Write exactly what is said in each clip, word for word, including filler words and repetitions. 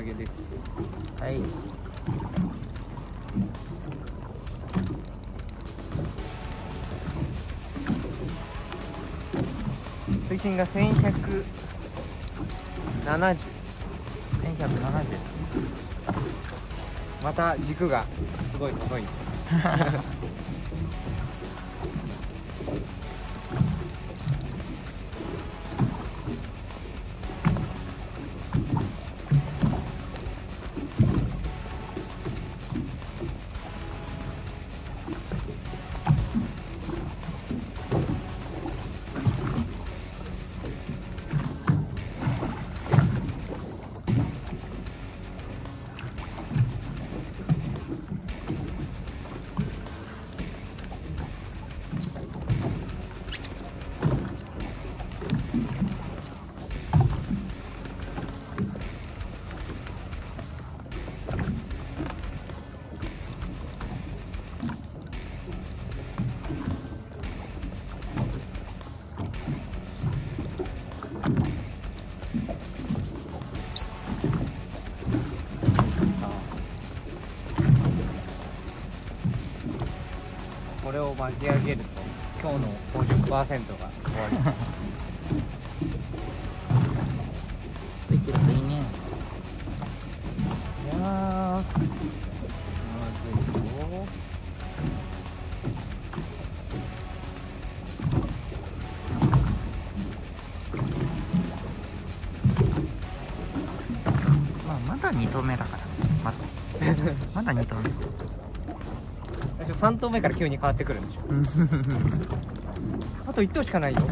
上げです。 はい。 水深がせんひゃくななじゅう。 せんひゃくななじゅう。 また軸がすごい細いんです。これを巻き上げると今日の ごじゅっパーセント が終わります。 ついてるといいね。 いやーまずいよ。 まあまだに投目だからまだまだに投目。 さん投目から急に変わってくるんでしょ。あといち投しかないよ。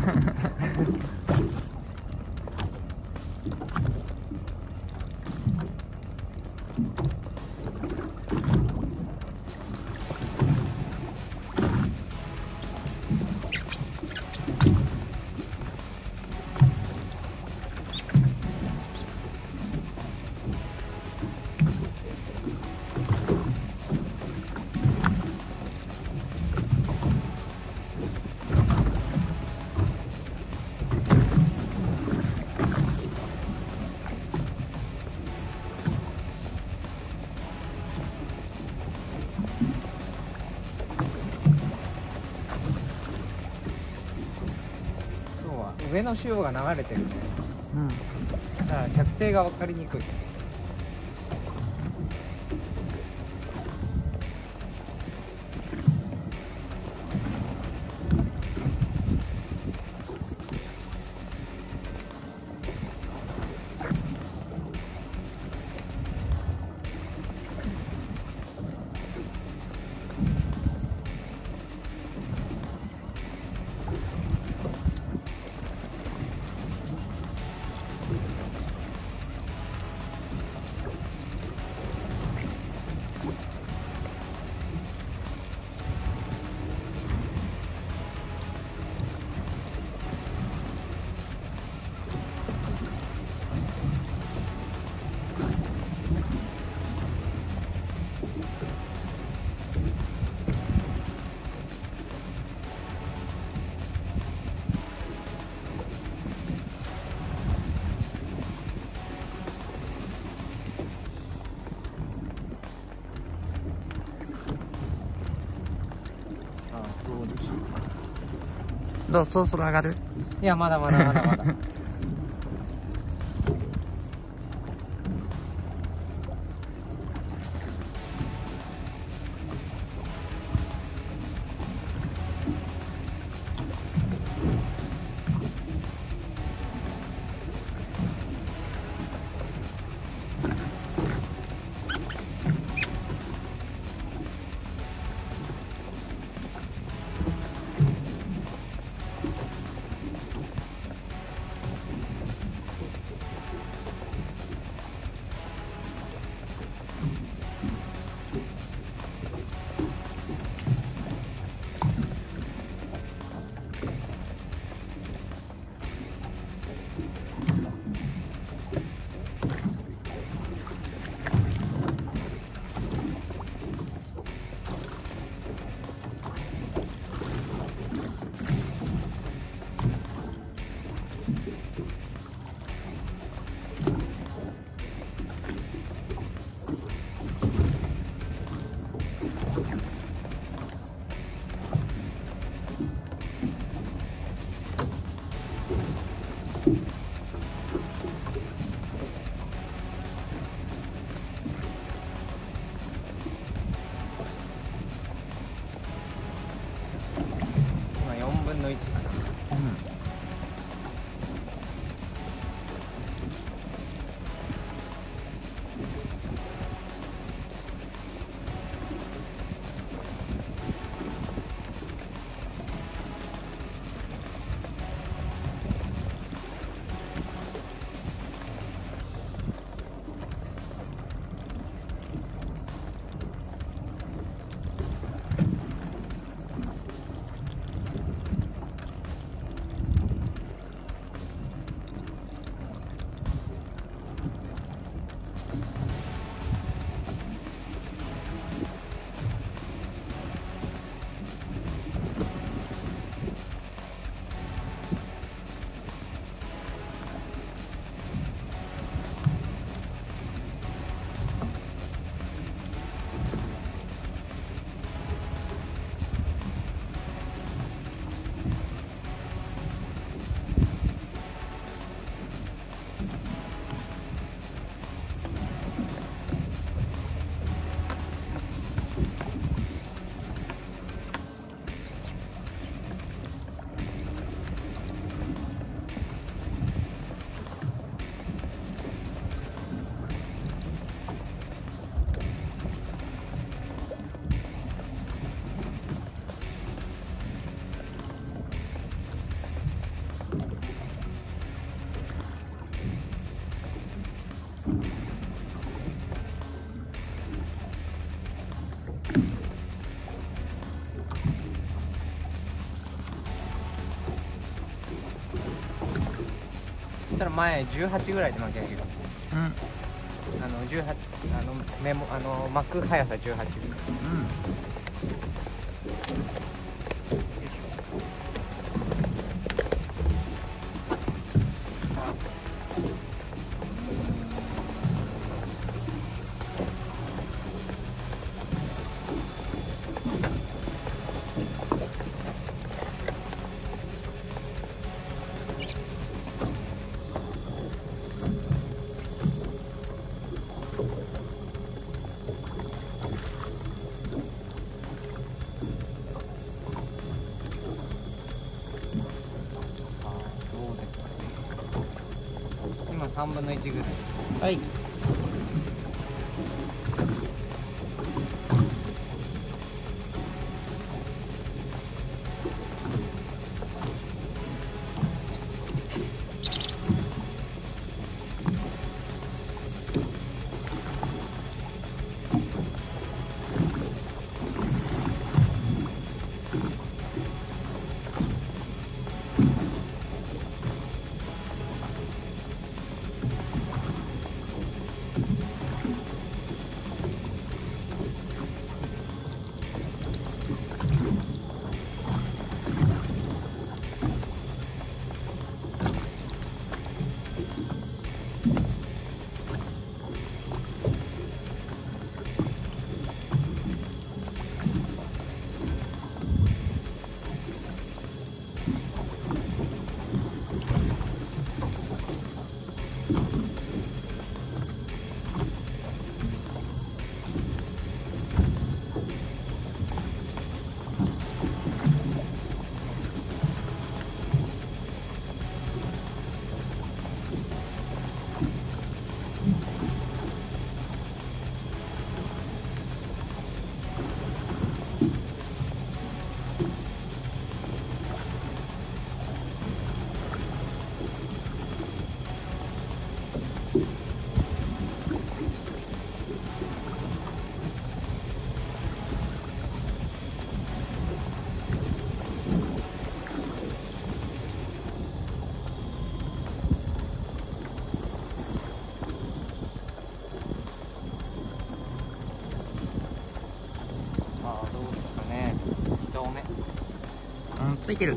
上の潮が流れてるね。 うん。 だから着底が分かりにくい。 どう、そろそろ上がる？ いや、まだまだまだまだ。 のいちかな。 うん。 そしたら前じゅうはちぐらいで巻き上げる。 うん。 あのじゅうはち、あのメモ、あの巻く速さじゅうはちぐらい。 うん。 さんぶんのいちぐらい。 はい。うん、ついてる。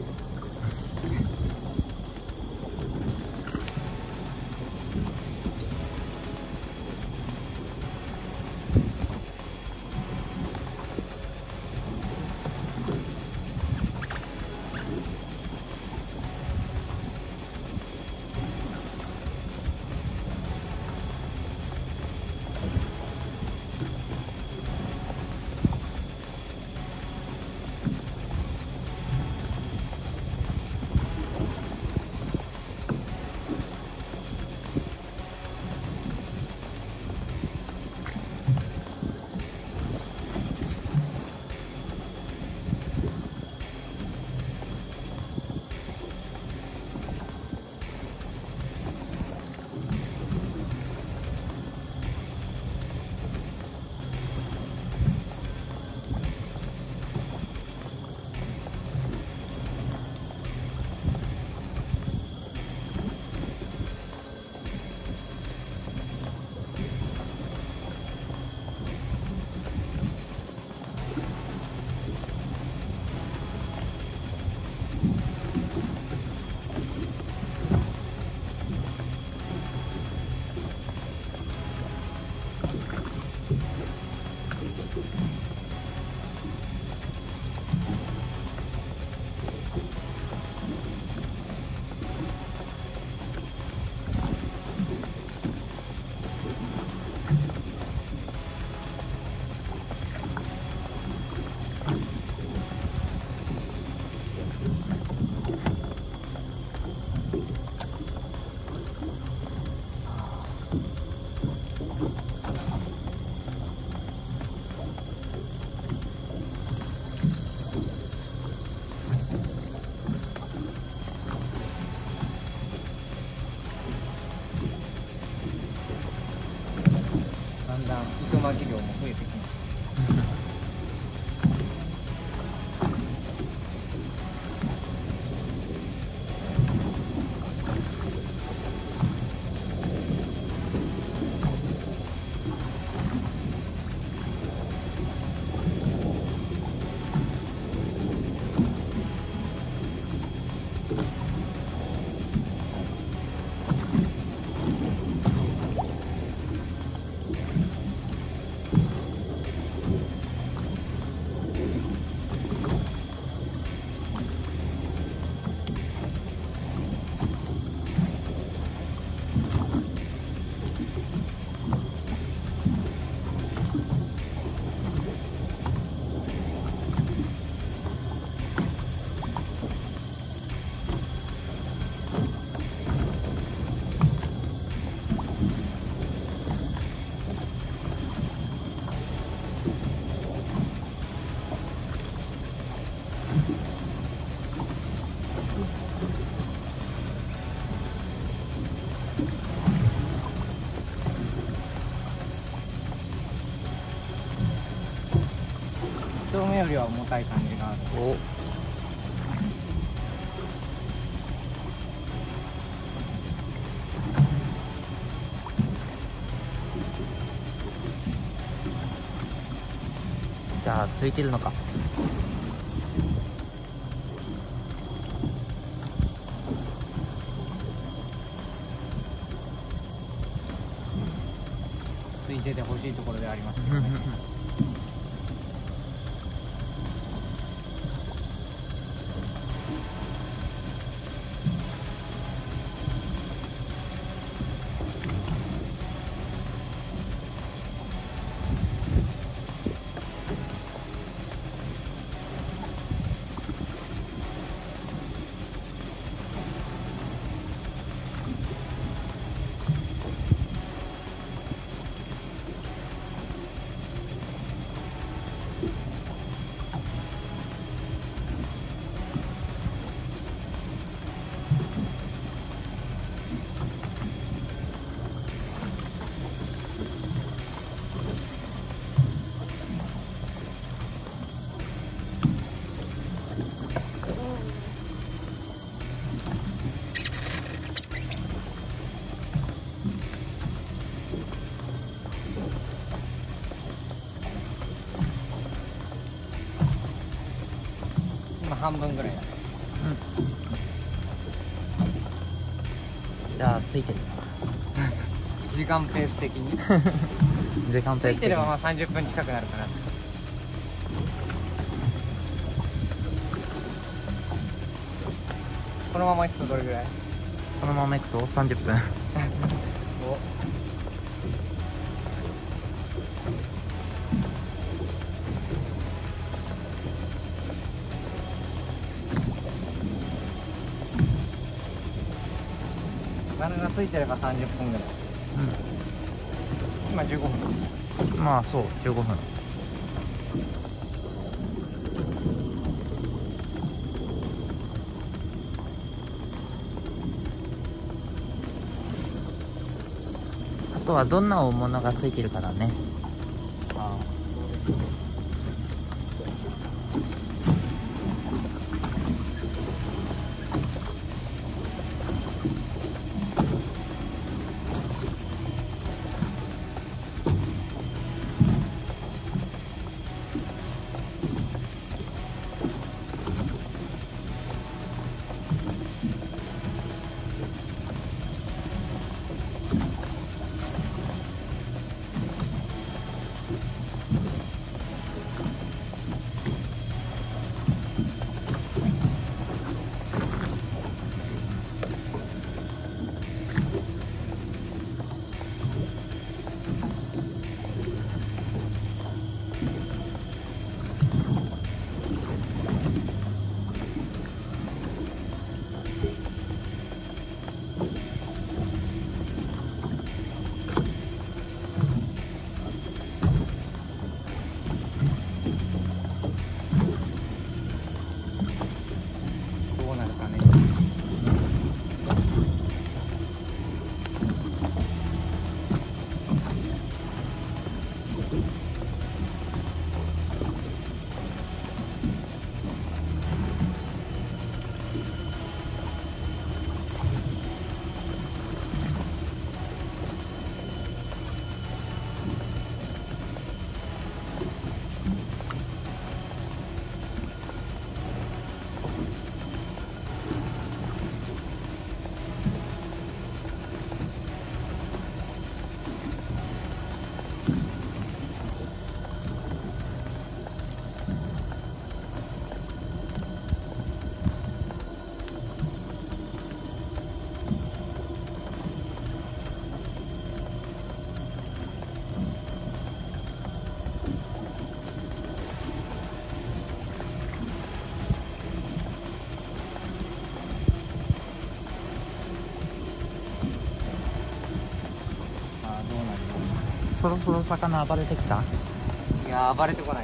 りは重たい感じがある。 お、じゃあついてるのか。 ついててほしいところでありますけどね。今半分ぐらいだ。 じゃあついてる時間ペース的に時間ペース的についてればまあさんじゅっぷん近くなるかな。このままいくとどれぐらい？ このままいくとさんじゅっぷん。 お、魚がついてればさんじゅっぷんぐらい。今じゅうごふん。 うん、まあそうじゅうごふん。あとはどんな大物がついてるかだね。 ああ、どうなるかね。 そろそろ魚暴れてきた？ いや、暴れてこない。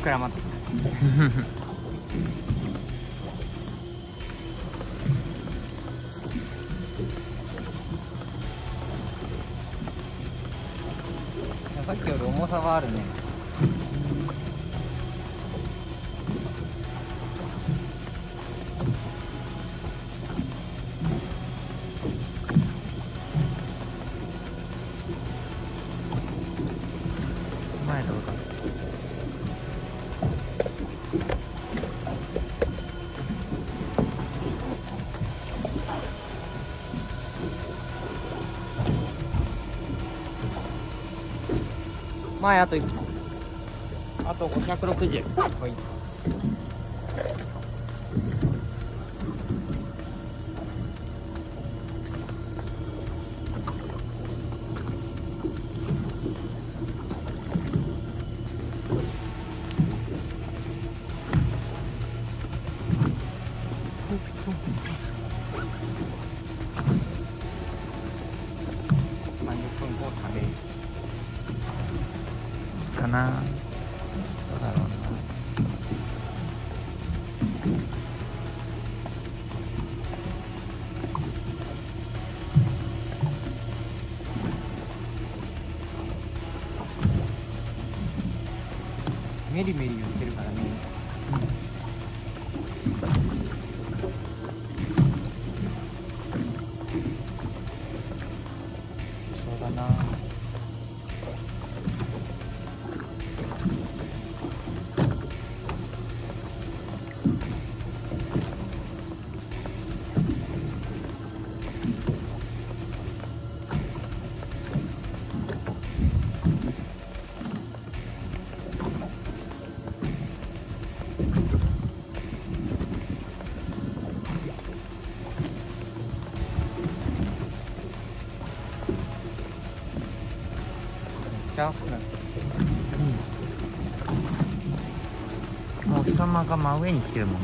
膨らまってきた。さっきより重さはあるね。 前どうだ。 前あといっぽん。あとごひゃくろくじゅう。はい。さんじゅっぷんコースかね。 かな。どうだろうな。 メリメリ言ってるからね。そうだな。チャンスな。 もうお日様が真上に来てるもんね。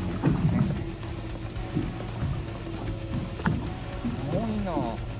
多いな。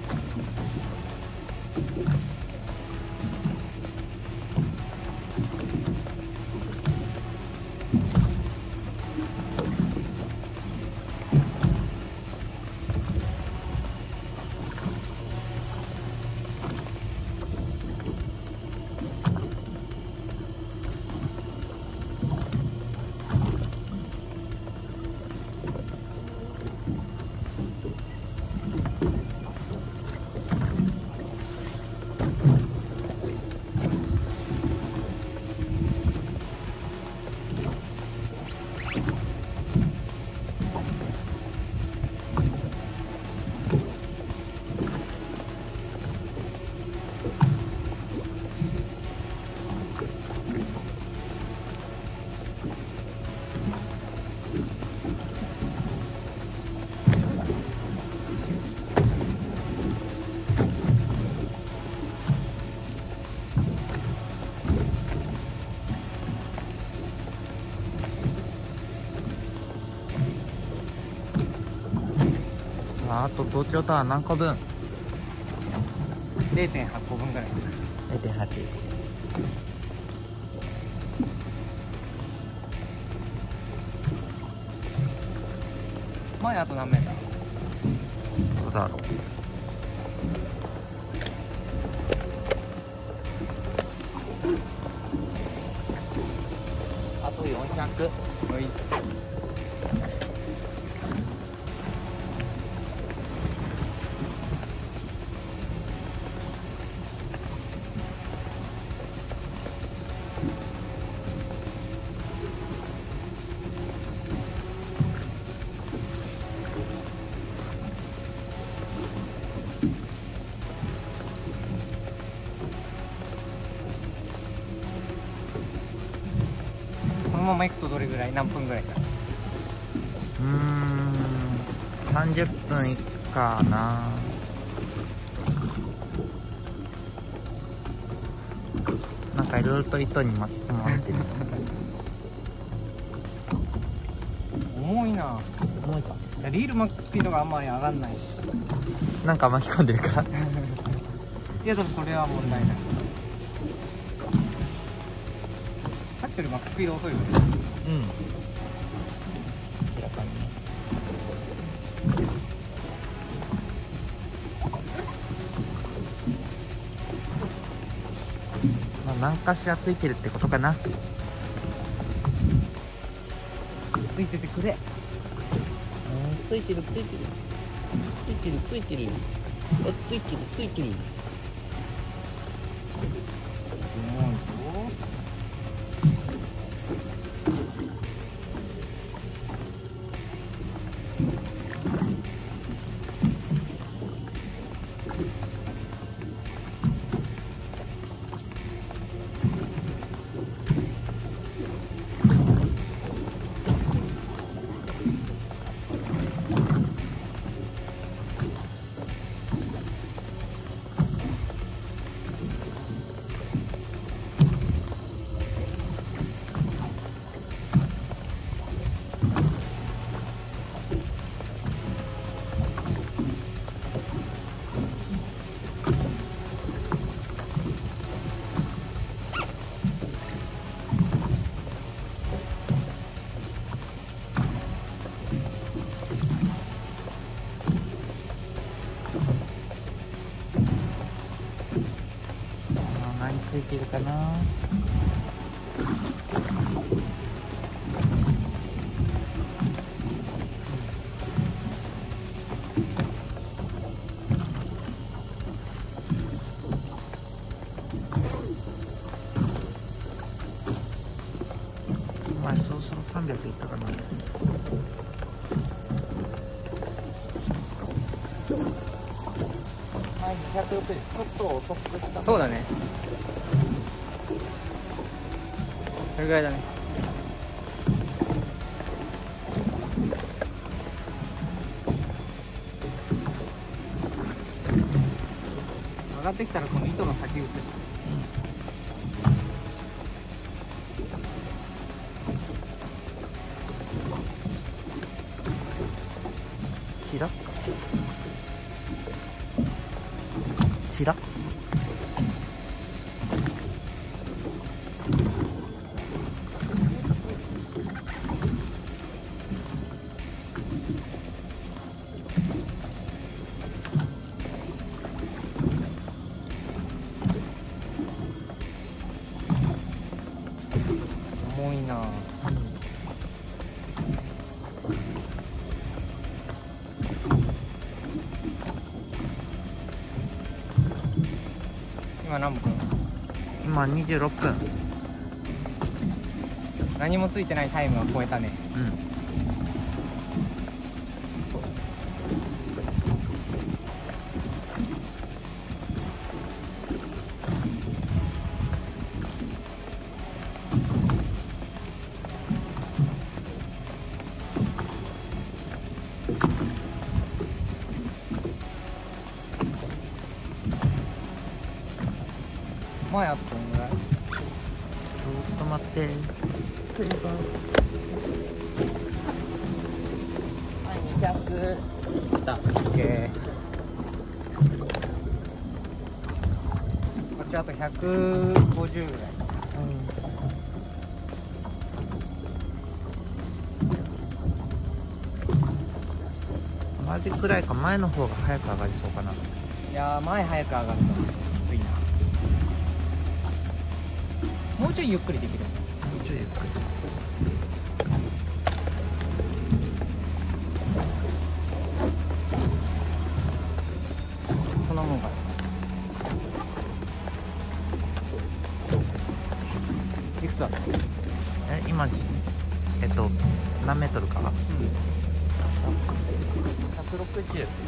さあ、あと東京タワー何個分？ れいてんはち 個分ぐらい。 れいてんはち。 前あと何メーター？ どうだろう。 あとよんひゃく。はい。このまま行くとどれぐらい？何分ぐらいか？ うーん、さんじゅっぷん以下な。なんかいろいろと糸に巻き込まれてる。 重いな。 重いか。 いやリール巻くスピードがあんまり上がんないし。 なんか巻き込んでるか。 いやでもこれは問題ない。さっったよりマックススピード遅いよね。 うん明らかにね。まあ何かしらついてるってことかな。 ついててくれ。 うんついてるついてるついてるついてるあついてるついてる。 うまいぞ。 何ついてるかな。まあそろそろさんびゃくいったかな。はいにひゃくろくちょっと遅くした。 そうだね。それぐらいだね。上がってきたらこの糸の先移して。 チラチラ重いな。今何分？ 今にじゅうろっぷん。 何もついてないタイムは超えたね。 うん前あとどんぐらい？ ちょっと待って。はい、にひゃくいった。 オッケー。こっちあとひゃくごじゅうぐらい。 同じくらいか、前の方が早く上がりそうかな。 いやー、前早く上がるのきついな。もうちょいゆっくりできる。 もうちょいゆっくり。 そんなもんかな。いくつだった？ え、今、えっと、何メートルか？ うん。 ひゃくろくじゅう。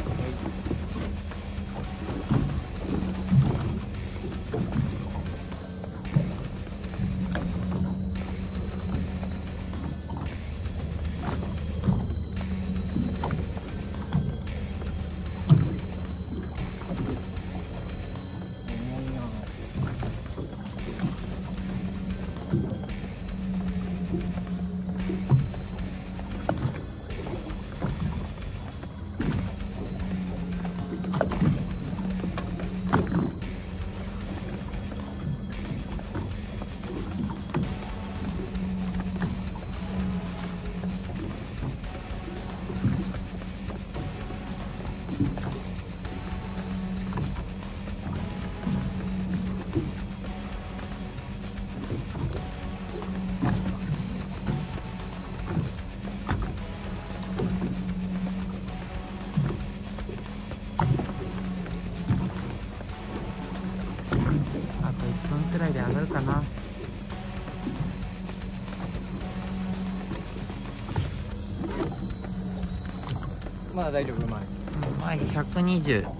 だ大丈夫。うまい。 前ひゃくにじゅう。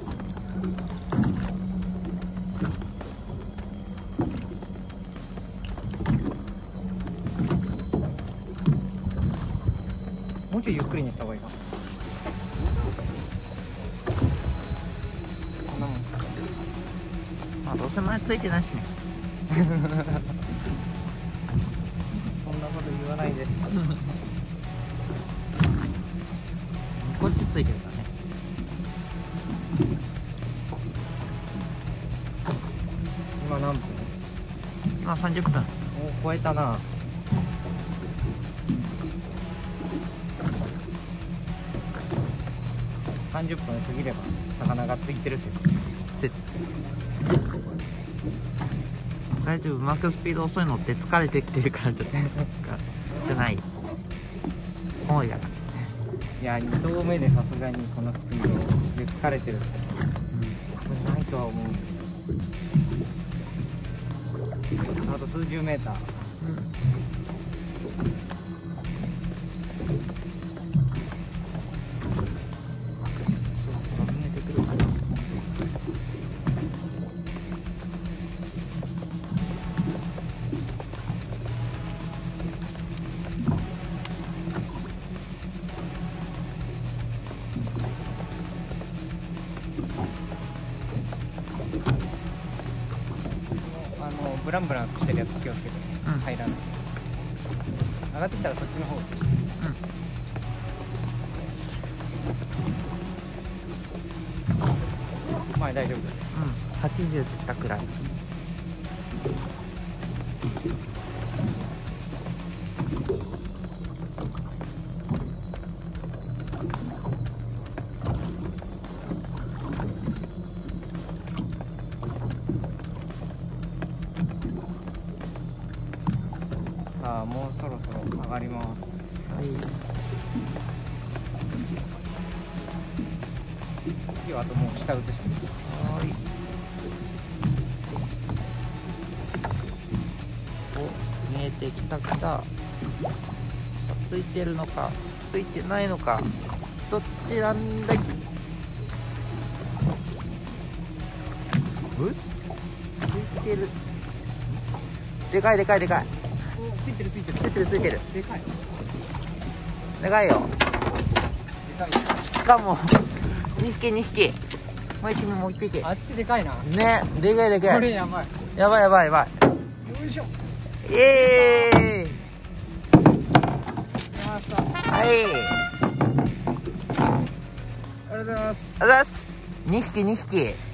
もうちょいゆっくりにした方がいいか。そんなもん。 まあどうせ前ついてないしね。 そんなこと言わないで。 こっちついてるからね。 今何分？ 今さんじゅっぷん。 お、超えたな。さんじゅっぷん過ぎれば魚がついてる説。 説。大丈夫、うまくスピード遅いのって疲れてきてるからじゃない。重いやから。 いや、に投目でさすがにこのスピードで疲れてるって、うん、ないとは思う。あと数十メーター。 うん、そうそう見えてくるかな。 あのブランブランしてるやつ気をつけてね、 うん、 入らない。上がってきたらそっちの方。うん、前大丈夫。 うん、はちじゅう切ったくらい。 さあもうそろそろ上がります。 はい。 次はあともう下移します。 はい。お、見えてきたきた。ついてるのかついてないのか、どっちなんだい。え、ついてる。でかいでかいでかい。 ついてるついてるついてるついてる。 でかいでかいよ。 でかい。 しかもにひきにひき。もう一匹もう一匹。 あっちでかいな。 ね、でかいでかい。 これやばい。 やばいやばいやばよいしょ。 い。イエーイ。 出ました。 はい。 ありがとうございます。 ありがとうございます。にひきにひき。